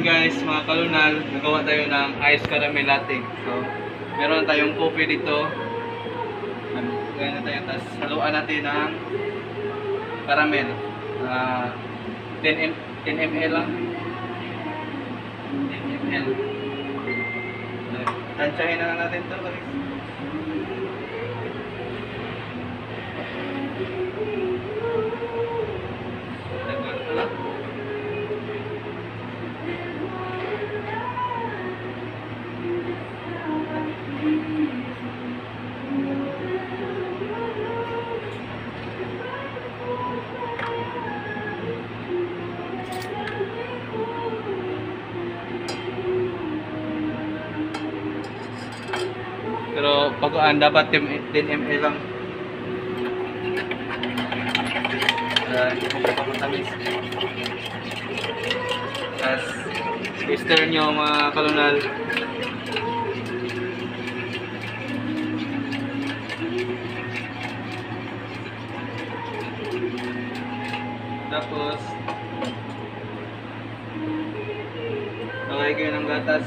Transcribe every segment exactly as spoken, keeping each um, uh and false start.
guys, mga kalunal, nagawa tayo ng ice caramel latte. So, meron tayong coffee dito. Gaya na tayo, tapos haluan natin ng caramel. Uh, ten milliliters lang. ten milliliters. Tansyahin na lang natin ito guys. Pero pag-aan dapat ten milliliters lang. Uh, hindi ko pa matamis. Tapos, i-stir nyo mga kalunal. Tapos, lagay kayo ng gatas.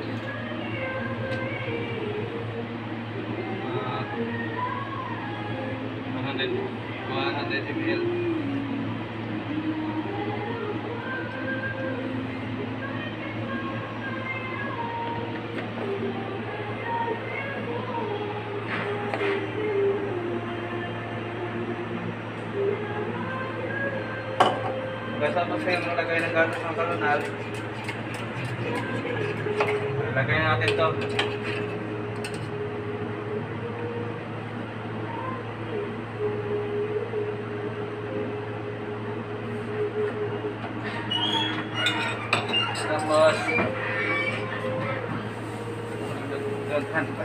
one hundred milliliters. Tapos kayo maglagay ng gatas ng kalunal. Lagay natin ito. Tapos daghan pa.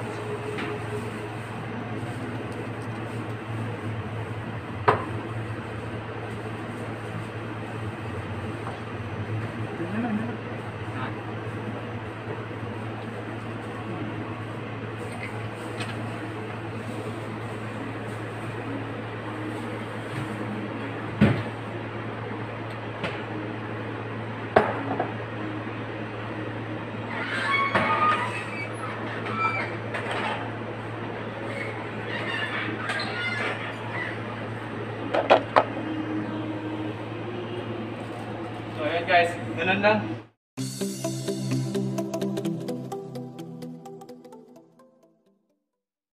So ayan guys, ganun lang.